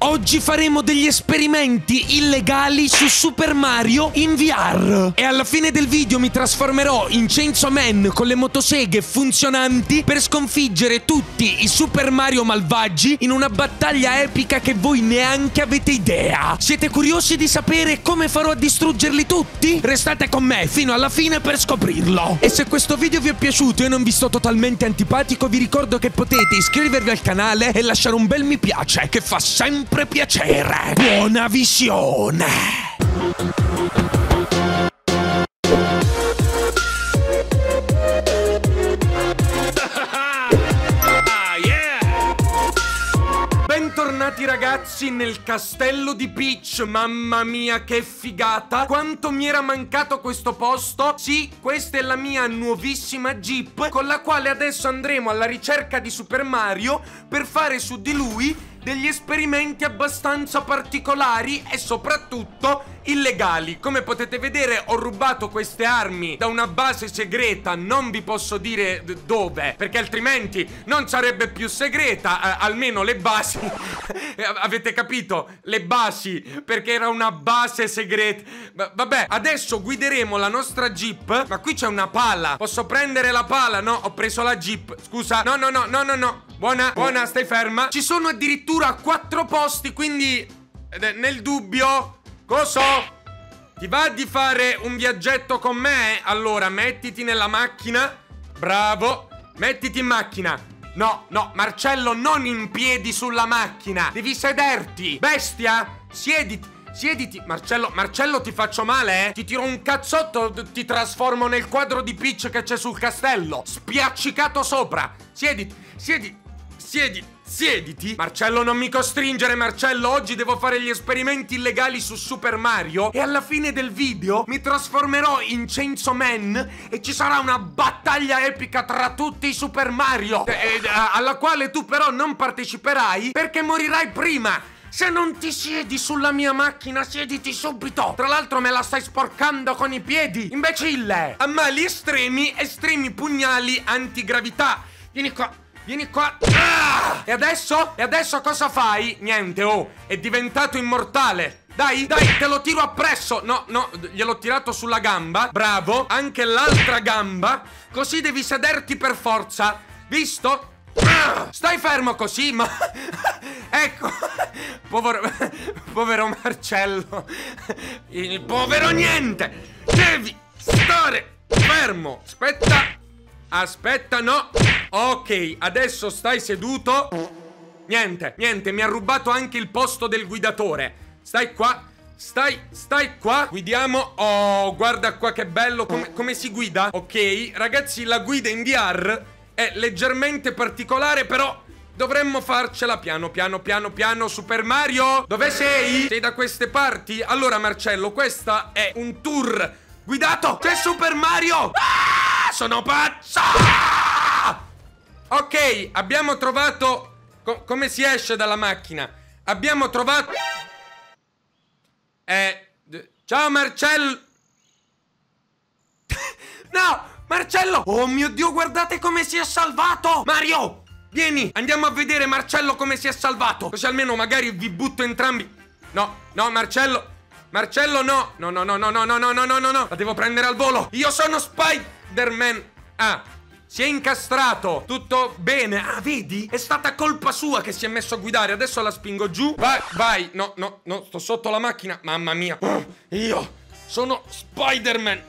Oggi faremo degli esperimenti illegali su Super Mario in VR. E alla fine del video mi trasformerò in Chainsaw Man con le motoseghe funzionanti per sconfiggere tutti i Super Mario malvagi in una battaglia epica che voi neanche avete idea. Siete curiosi di sapere come farò a distruggerli tutti? Restate con me fino alla fine per scoprirlo. E se questo video vi è piaciuto e non vi sto totalmente antipatico, vi ricordo che potete iscrivervi al canale e lasciare un bel mi piace, che fa sempre piacere. Buona visione! Bentornati ragazzi nel castello di Peach. Mamma mia che figata! Quanto mi era mancato questo posto. Sì, questa è la mia nuovissima Jeep, con la quale adesso andremo alla ricerca di Super Mario per fare su di lui degli esperimenti abbastanza particolari e soprattutto illegali. Come potete vedere ho rubato queste armi da una base segreta, non vi posso dire dove, perché altrimenti non sarebbe più segreta, almeno le basi. Avete capito? Le basi, perché era una base segreta. Vabbè, adesso guideremo la nostra Jeep. Ma qui c'è una pala, posso prendere la pala? No, ho preso la Jeep. Scusa, no. Buona, stai ferma. Ci sono addirittura 4 posti, quindi nel dubbio, coso? Ti va di fare un viaggetto con me? Allora, mettiti nella macchina. Bravo, mettiti in macchina. No, Marcello, non in piedi sulla macchina. Devi sederti. Bestia, siediti. Marcello, ti faccio male, eh? Ti tiro un cazzotto, ti trasformo nel quadro di Peach che c'è sul castello. Spiaccicato sopra. Siediti. Marcello, non mi costringere, Marcello. Oggi devo fare gli esperimenti illegali su Super Mario e alla fine del video mi trasformerò in Chainsaw Man e ci sarà una battaglia epica tra tutti i Super Mario, alla quale tu però non parteciperai perché morirai prima. Se non ti siedi sulla mia macchina, siediti subito. Tra l'altro me la stai sporcando con i piedi, imbecille. A mali estremi pugnali antigravità. Vieni qua. Ah! E adesso cosa fai? Niente, oh, è diventato immortale. Dai, te lo tiro appresso. No, gliel'ho tirato sulla gamba. Bravo, anche l'altra gamba. Così devi sederti per forza. Visto? Ah! Stai fermo così, ma... Ecco. Povero Marcello. Il povero niente. Devi stare fermo. Aspetta, no. Ok, adesso stai seduto. Niente, mi ha rubato anche il posto del guidatore. Stai qua. Stai qua. Guidiamo. Oh, guarda qua che bello. Come si guida? Ok, ragazzi, la guida in VR è leggermente particolare, però dovremmo farcela piano. Super Mario, dove sei? Sei da queste parti? Allora, Marcello, questa è un tour guidato. C'è Super Mario. Ah, sono pazzo. Ok, abbiamo trovato... come si esce dalla macchina? Abbiamo trovato... Ciao Marcello. No, Marcello. Oh mio Dio, guardate come si è salvato. Mario, vieni, andiamo a vedere Marcello come si è salvato. Così almeno magari vi butto entrambi. No, Marcello, no. La devo prendere al volo. Io sono Spider-Man. Ah, si è incastrato. Tutto bene. Ah, vedi? È stata colpa sua che si è messo a guidare. Adesso la spingo giù. Vai. No, sto sotto la macchina. Mamma mia. Io sono Spider-Man.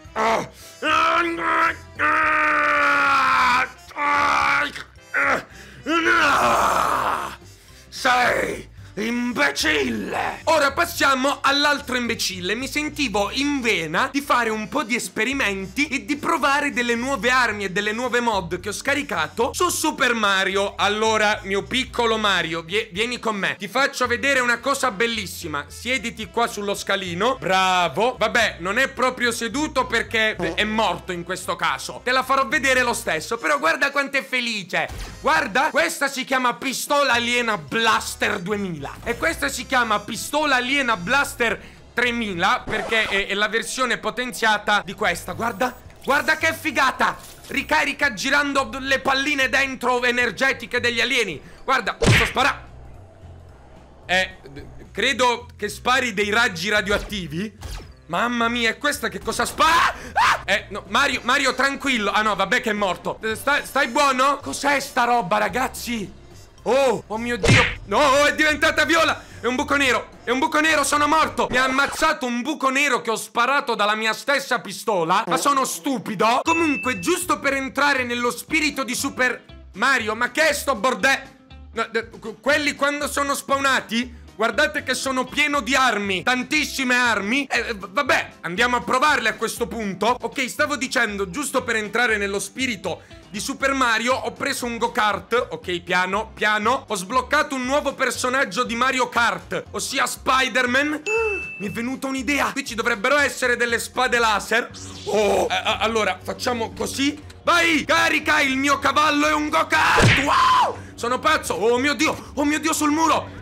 Sei imbecille. Ora passiamo all'altro imbecille. Mi sentivo in vena di fare un po' di esperimenti e di provare delle nuove armi e delle nuove mod che ho scaricato su Super Mario. Allora, mio piccolo Mario, vieni con me. Ti faccio vedere una cosa bellissima. Siediti qua sullo scalino. Bravo. Vabbè, non è proprio seduto perché è morto in questo caso. Te la farò vedere lo stesso. Però guarda quanto è felice. Guarda, questa si chiama Pistola Aliena Blaster 2000 e questa si chiama Pistola Aliena Blaster 3000 perché è la versione potenziata di questa. Guarda che figata. Ricarica girando le palline dentro energetiche degli alieni. Guarda, posso sparare. Credo che spari dei raggi radioattivi. Mamma mia, e questa che cosa spara? No, Mario, tranquillo. Ah no, vabbè che è morto. Stai buono? Cos'è sta roba, ragazzi? Oh mio Dio. No, è diventata viola. È un buco nero, sono morto. Mi ha ammazzato un buco nero che ho sparato dalla mia stessa pistola. Ma sono stupido? Comunque, giusto per entrare nello spirito di Super Mario. Ma che è sto bordello? Quelli quando sono spawnati, guardate che sono pieno di armi. Tantissime armi. Vabbè, andiamo a provarle a questo punto. Ok, stavo dicendo, giusto per entrare nello spirito di Super Mario, ho preso un go-kart. Ok, piano, piano. Ho sbloccato un nuovo personaggio di Mario Kart, ossia Spider-Man. Mi è venuta un'idea. Qui ci dovrebbero essere delle spade laser. Allora, facciamo così. Vai, carica, il mio cavallo è un go-kart. Wow, sono pazzo. Oh mio Dio, sul muro.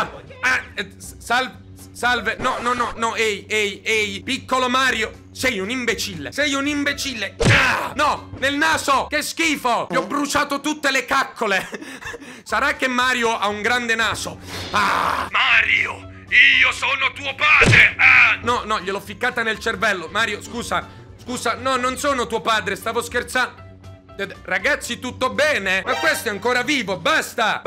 Salve. No, ehi, piccolo Mario. Sei un imbecille. No, nel naso. Che schifo. Ti ho bruciato tutte le caccole. Sarà che Mario ha un grande naso. Mario, io sono tuo padre. No, gliel'ho ficcata nel cervello. Mario, scusa, no, non sono tuo padre, stavo scherzando. Ragazzi, tutto bene? Ma questo è ancora vivo, basta.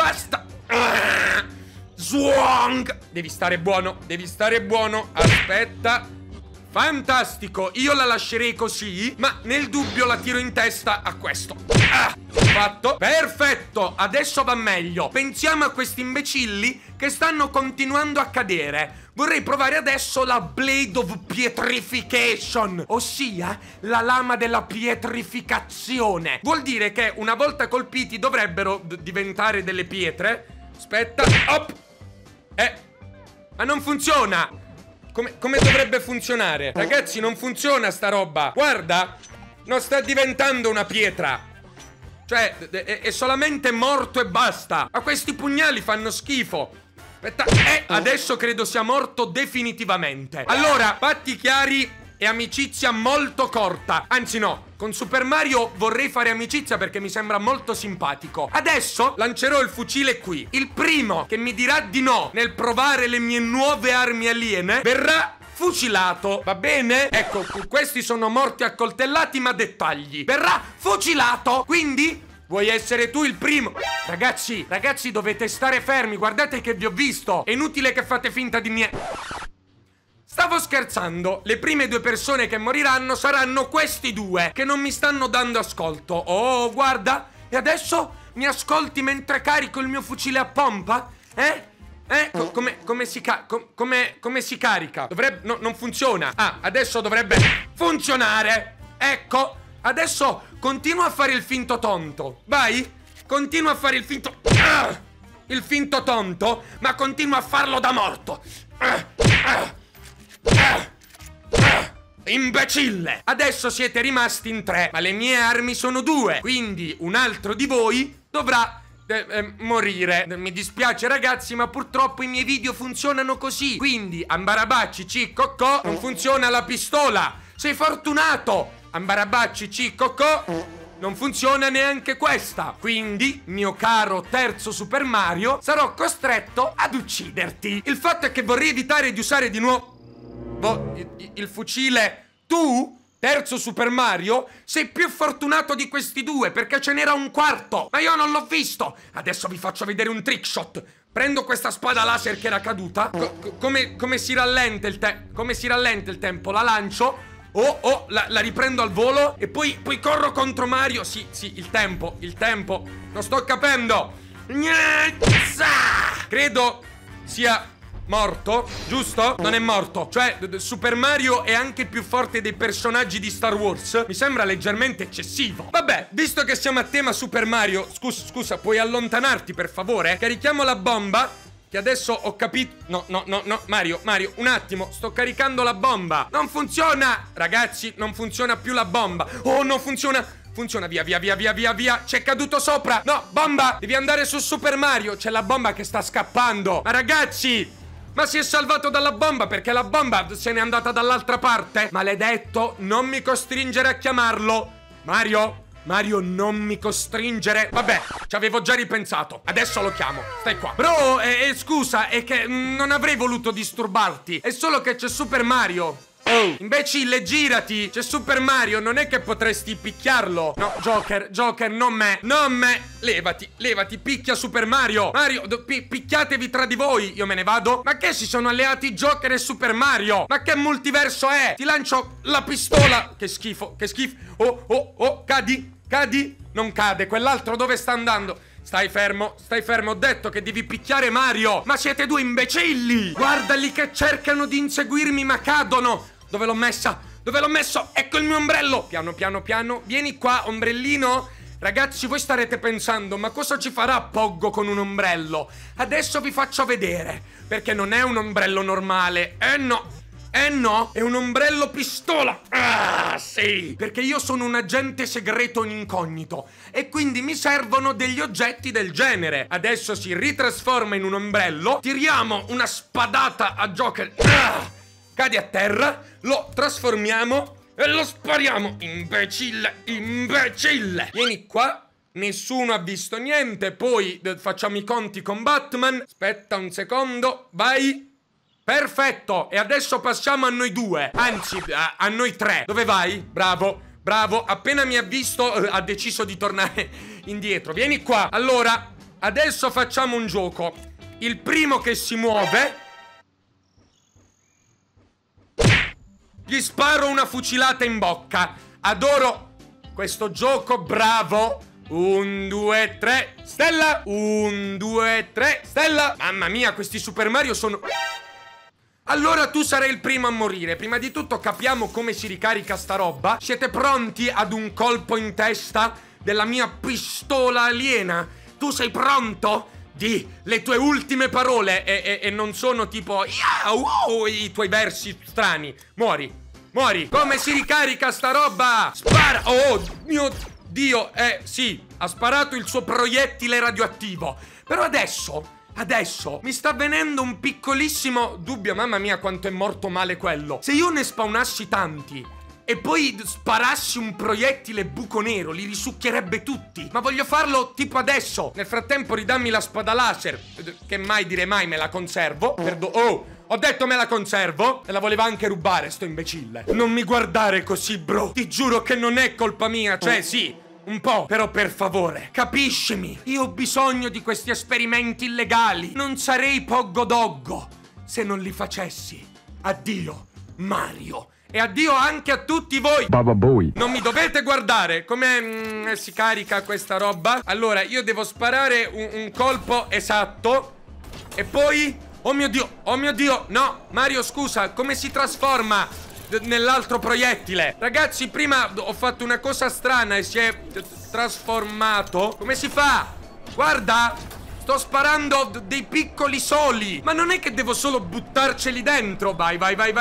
Zwong! Devi stare buono. Aspetta. Fantastico, io la lascerei così, ma nel dubbio la tiro in testa a questo. Fatto. Perfetto, adesso va meglio. Pensiamo a questi imbecilli che stanno continuando a cadere. Vorrei provare adesso la Blade of Pietrification, ossia la lama della pietrificazione. Vuol dire che una volta colpiti dovrebbero diventare delle pietre. Aspetta, hop. Ma non funziona. Come dovrebbe funzionare? Ragazzi, non funziona sta roba. Guarda, non sta diventando una pietra. Cioè, è solamente morto e basta. Ma questi pugnali fanno schifo. Aspetta, adesso credo sia morto definitivamente. Allora, patti chiari e amicizia molto corta. Anzi no, con Super Mario vorrei fare amicizia perché mi sembra molto simpatico. Adesso lancerò il fucile qui. Il primo che mi dirà di no nel provare le mie nuove armi aliene verrà fucilato, va bene? Ecco, questi sono morti accoltellati, ma dettagli. Verrà fucilato, quindi vuoi essere tu il primo? Ragazzi, dovete stare fermi, guardate che vi ho visto. È inutile che fate finta di Stavo scherzando, le prime due persone che moriranno saranno questi due che non mi stanno dando ascolto. Oh, guarda, e adesso mi ascolti mentre carico il mio fucile a pompa? Come si carica? Dovrebbe... No, non funziona. Adesso dovrebbe funzionare. Ecco, adesso continua a fare il finto tonto. Vai, continua a fare il finto... il finto tonto, ma continua a farlo da morto. Imbecille! Adesso siete rimasti in 3, ma le mie armi sono 2, quindi un altro di voi dovrà morire. Mi dispiace ragazzi, ma purtroppo i miei video funzionano così. Quindi Ambarabacci, Ciccocco, non funziona la pistola. Sei fortunato. Ambarabacci, Ciccocco, non funziona neanche questa. Quindi, mio caro terzo Super Mario, sarò costretto ad ucciderti. Il fatto è che vorrei evitare di usare di nuovo il fucile. Tu, terzo Super Mario, sei più fortunato di questi due perché ce n'era un quarto, ma io non l'ho visto. Adesso vi faccio vedere un trick shot. Prendo questa spada laser che era caduta. Come si rallenta il tempo? La lancio. La riprendo al volo e poi corro contro Mario. Sì, il tempo. Non sto capendo. Credo sia morto, giusto? Non è morto. Cioè, Super Mario è anche più forte dei personaggi di Star Wars. Mi sembra leggermente eccessivo. Vabbè, visto che siamo a tema Super Mario, scusa, puoi allontanarti per favore? Carichiamo la bomba, che adesso ho capito... No, Mario, un attimo, sto caricando la bomba. Non funziona! Ragazzi, non funziona più la bomba. Oh, non funziona. Funziona, via. C'è caduto sopra. No, bomba, devi andare su Super Mario. C'è la bomba che sta scappando. Ma ragazzi... Ma si è salvato dalla bomba perché la bomba se n'è andata dall'altra parte. Maledetto, non mi costringere a chiamarlo. Mario, Mario, non mi costringere. Vabbè, ci avevo già ripensato. Adesso lo chiamo. Stai qua. Bro, scusa, è che non avrei voluto disturbarti. È solo che c'è Super Mario. Oh, imbecille, girati. C'è Super Mario, non è che potresti picchiarlo. No, Joker, non me. Levati, picchia Super Mario. Mario, picchiatevi tra di voi. Io me ne vado. Ma che si sono alleati Joker e Super Mario? Ma che multiverso è? Ti lancio la pistola. Che schifo. Oh, cadi. Non cade, quell'altro dove sta andando? Stai fermo, ho detto che devi picchiare Mario. Ma siete due imbecilli. Guardali che cercano di inseguirmi ma cadono. Dove l'ho messa? Ecco il mio ombrello. Piano. Vieni qua, ombrellino. Ragazzi, voi starete pensando, ma cosa ci farà Poggo con un ombrello? Adesso vi faccio vedere. Perché non è un ombrello normale. No, è un ombrello pistola. Ah, sì. Perché io sono un agente segreto in incognito e quindi mi servono degli oggetti del genere. Adesso si ritrasforma in un ombrello. Tiriamo una spadata a Joker. Ah, cadi a terra. Lo trasformiamo e lo spariamo. Imbecille. Vieni qua. Nessuno ha visto niente. Poi facciamo i conti con Batman. Aspetta un secondo. Vai. Perfetto, e adesso passiamo a noi due. Anzi, a noi tre. Dove vai? Bravo. Appena mi ha visto, ha deciso di tornare indietro. Vieni qua. Allora, adesso facciamo un gioco. Il primo che si muove, gli sparo una fucilata in bocca. Adoro questo gioco, bravo. 1, 2, 3, stella. 1, 2, 3, stella. Mamma mia, questi Super Mario sono... Allora tu sarai il primo a morire. Prima di tutto capiamo come si ricarica sta roba. Siete pronti ad un colpo in testa della mia pistola aliena? Tu sei pronto? Di le tue ultime parole e non sono tipo i tuoi versi strani. Muori. Come si ricarica sta roba? Spara. Oh mio Dio. Sì, ha sparato il suo proiettile radioattivo. Però adesso mi sta venendo un piccolissimo dubbio. Mamma mia quanto è morto male quello. Se io ne spawnassi tanti e poi sparassi un proiettile buco nero, li risucchierebbe tutti. Ma voglio farlo tipo adesso. Nel frattempo ridammi la spada laser. Che mai dire mai, me la conservo. Ho detto me la conservo. E la voleva anche rubare sto imbecille. Non mi guardare così, bro. Ti giuro che non è colpa mia. Cioè sì, un po', però per favore, capiscimi. Io ho bisogno di questi esperimenti illegali. Non sarei Poggo Doggo se non li facessi. Addio, Mario. E addio anche a tutti voi. Baba Boy. Non mi dovete guardare. Come si carica questa roba? Allora, io devo sparare un colpo esatto. E poi... Oh mio Dio. No, Mario, scusa, come si trasforma nell'altro proiettile? Ragazzi, prima ho fatto una cosa strana e si è trasformato. Come si fa? Guarda, sto sparando dei piccoli soli. Ma non è che devo solo buttarceli dentro. Vai.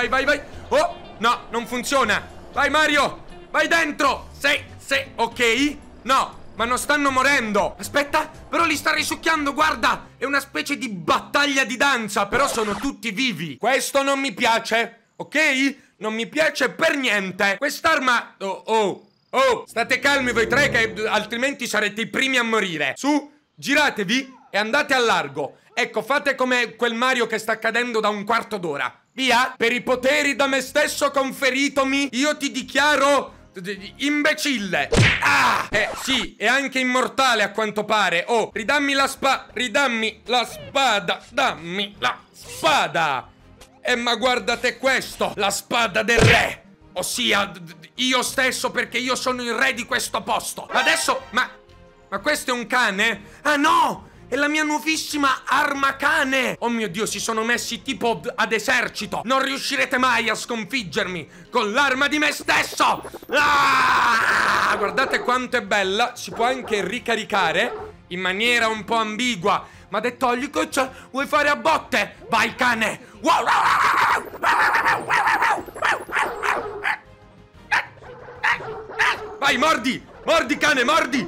Oh, no, non funziona. Vai Mario, vai dentro. Sì, ok. No, ma non stanno morendo. Aspetta, però li sta risucchiando, guarda. È una specie di battaglia di danza. Però sono tutti vivi. Questo non mi piace, ok? Non mi piace per niente. Quest'arma... Oh, state calmi voi tre che altrimenti sarete i primi a morire. Su, giratevi e andate al largo. Ecco, fate come quel Mario che sta cadendo da un quarto d'ora. Via. Per i poteri da me stesso conferitomi, io ti dichiaro... imbecille. Sì, è anche immortale a quanto pare. Oh, ridammi la spada. Dammi la spada. Ma guardate questo, la spada del re. Ossia, io stesso, perché io sono il re di questo posto. Adesso, ma questo è un cane? Ah no, è la mia nuovissima arma cane. Oh mio Dio, si sono messi tipo ad esercito. Non riuscirete mai a sconfiggermi con l'arma di me stesso. Guardate quanto è bella. Si può anche ricaricare in maniera un po' ambigua. Ma dettagli che c'è? Vuoi fare a botte? Vai cane. Vai, mordi cane, mordi.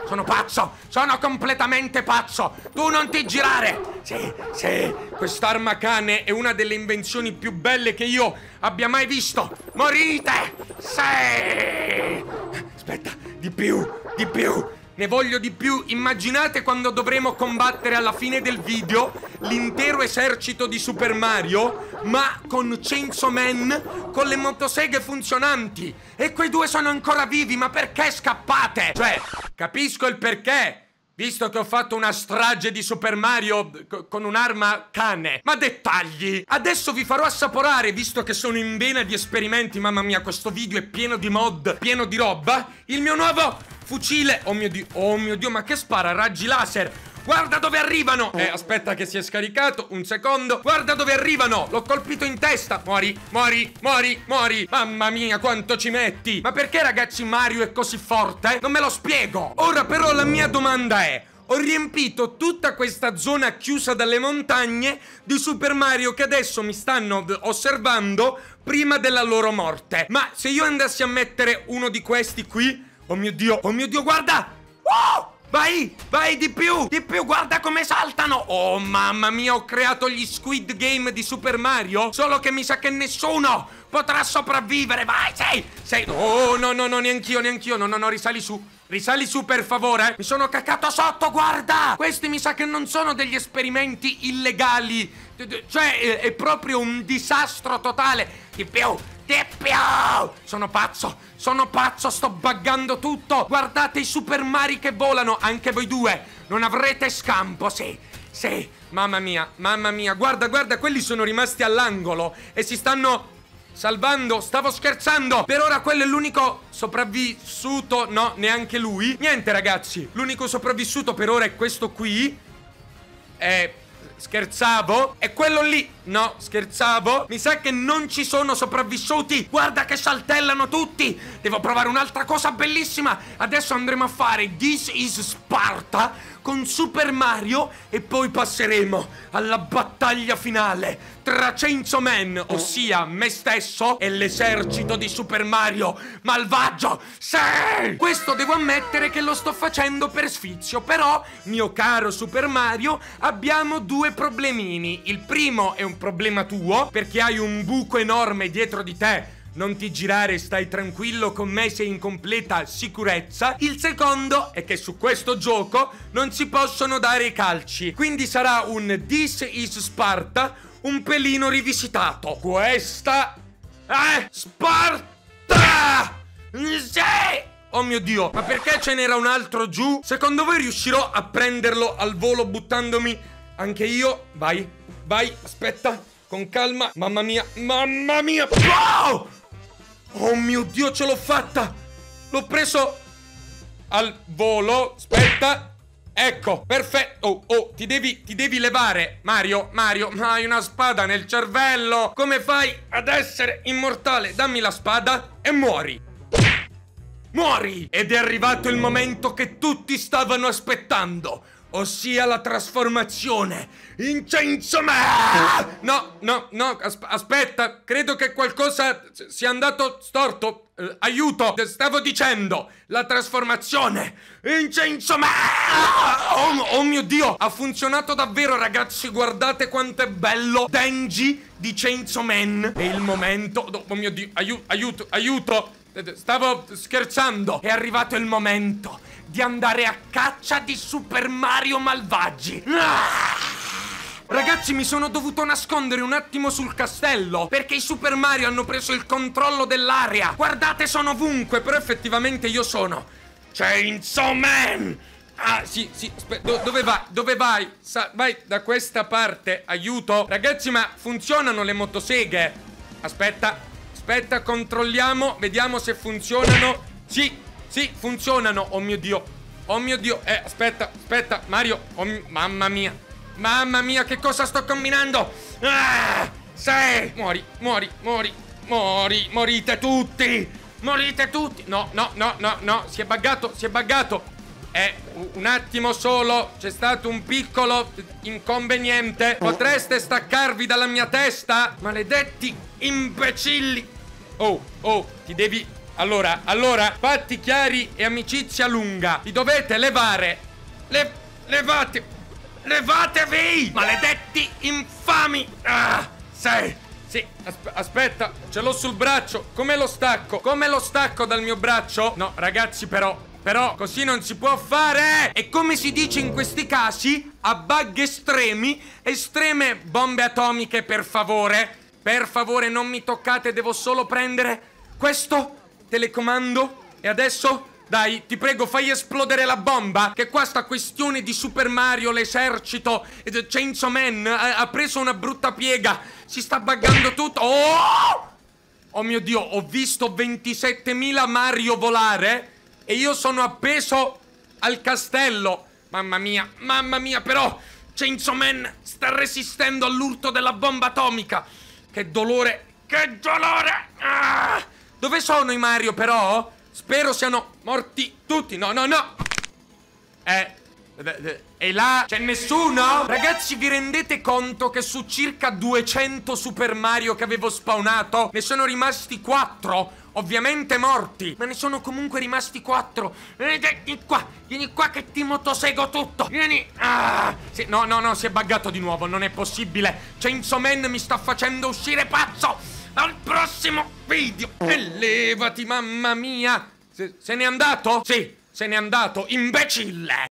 sono pazzo, sono completamente pazzo. Tu non ti girare. Sì, sì, quest'arma cane è una delle invenzioni più belle che io abbia mai visto. Morite. Sì. Aspetta, di più, di più. Ne voglio di più. Immaginate quando dovremo combattere alla fine del video l'intero esercito di Super Mario, ma con Chainsaw Man, con le motoseghe funzionanti. E quei due sono ancora vivi, ma perché scappate? Cioè, capisco il perché, visto che ho fatto una strage di Super Mario con un'arma cane. Ma dettagli! Adesso vi farò assaporare, visto che sono in vena di esperimenti. Mamma mia, questo video è pieno di mod, pieno di roba. Il mio nuovo fucile. Oh mio Dio, ma che spara raggi laser? Guarda dove arrivano! Aspetta che si è scaricato, un secondo. Guarda dove arrivano! L'ho colpito in testa. Muori, muori, muori, muori. Mamma mia, quanto ci metti! Ma perché, ragazzi, Mario è così forte? Non me lo spiego. Ora però la mia domanda è: ho riempito tutta questa zona chiusa dalle montagne di Super Mario che adesso mi stanno osservando prima della loro morte. Ma se io andassi a mettere uno di questi qui... Oh mio Dio, guarda! Oh! Vai, vai, di più, guarda come saltano! Oh, mamma mia, ho creato gli Squid Game di Super Mario, solo che mi sa che nessuno potrà sopravvivere. Vai, sei... Oh, no, neanch'io, no, risali su, per favore. Mi sono cacato sotto, guarda! Questi mi sa che non sono degli esperimenti illegali. Cioè, è proprio un disastro totale. Di più! Sono pazzo, sto buggando tutto. Guardate i Super Mario che volano. Anche voi due non avrete scampo. Sì, mamma mia, guarda, quelli sono rimasti all'angolo e si stanno salvando. Stavo scherzando. Per ora quello è l'unico sopravvissuto. No, neanche lui. Niente, ragazzi, l'unico sopravvissuto per ora è questo qui. Scherzavo. E quello lì. No, scherzavo. Mi sa che non ci sono sopravvissuti. Guarda che saltellano tutti. Devo provare un'altra cosa bellissima. Adesso andremo a fare This is Sparta con Super Mario e poi passeremo alla battaglia finale tra Chainsaw Man, ossia me stesso, e l'esercito di Super Mario malvagio. Sì! Questo devo ammettere che lo sto facendo per sfizio, però, mio caro Super Mario, abbiamo due problemini. Il primo è un problema tuo, perché hai un buco enorme dietro di te. Non ti girare, stai tranquillo, con me sei in completa sicurezza. Il secondo è che su questo gioco non si possono dare i calci, quindi sarà un This is Sparta un pelino rivisitato. Questa è Sparta! Sì! Oh mio Dio, ma perché ce n'era un altro giù? Secondo voi riuscirò a prenderlo al volo buttandomi anche io? Vai, aspetta, con calma. Mamma mia. Oh! Oh mio Dio, ce l'ho fatta! L'ho preso al volo. Aspetta. Ecco, perfetto. Oh, ti devi levare, Mario, ma hai una spada nel cervello. Come fai ad essere immortale? Dammi la spada e muori. Ed è arrivato il momento che tutti stavano aspettando, ossia la trasformazione in Chainsaw Man. No, aspetta, credo che qualcosa sia andato storto. Aiuto, stavo dicendo la trasformazione in Chainsaw Man. Oh mio Dio, ha funzionato davvero, ragazzi. Guardate quanto è bello Denji di Chainsaw Man. È il momento. Oh mio Dio, aiuto. Stavo scherzando. È arrivato il momento di andare a caccia di Super Mario malvagi. Ragazzi, mi sono dovuto nascondere un attimo sul castello perché i Super Mario hanno preso il controllo dell'area. Guardate, sono ovunque, però effettivamente io sono Chainsaw Man. Ah, sì, dove vai? Vai da questa parte, aiuto. Ragazzi, ma funzionano le motoseghe? Aspetta, controlliamo, vediamo se funzionano. Sì, funzionano. Oh mio Dio. Aspetta, Mario. Mamma mia, che cosa sto combinando? Sì! Morite tutti! No, si è buggato. Un attimo solo, c'è stato un piccolo inconveniente. Potreste staccarvi dalla mia testa? Maledetti imbecilli! Oh, ti devi Allora, patti chiari e amicizia lunga. Vi dovete levare. Levatevi! Maledetti infami! Sì, aspetta, ce l'ho sul braccio. Come lo stacco? Come lo stacco dal mio braccio? No, ragazzi, però così non si può fare! E come si dice in questi casi, a bug estremi, estreme bombe atomiche, per favore. Per favore, non mi toccate, devo solo prendere questo telecomando. E adesso, dai, ti prego, fai esplodere la bomba. Che qua sta questione di Super Mario, l'esercito, Chainsaw Man ha preso una brutta piega. Si sta buggando tutto. Oh mio Dio, ho visto 27.000 Mario volare e io sono appeso al castello. Mamma mia, però Chainsaw Man sta resistendo all'urto della bomba atomica. Che dolore, che dolore! Dove sono i Mario, però? Spero siano morti tutti. No. E là c'è nessuno? Ragazzi, vi rendete conto che su circa 200 Super Mario che avevo spawnato ne sono rimasti 4? Ovviamente morti, ma ne sono comunque rimasti 4. Vieni qua che ti motosego tutto. Vieni. Sì, no, si è buggato di nuovo, non è possibile. Chainsaw Man mi sta facendo uscire pazzo. Al prossimo video. E levati, mamma mia. Se n'è andato? Sì, se n'è andato, imbecille.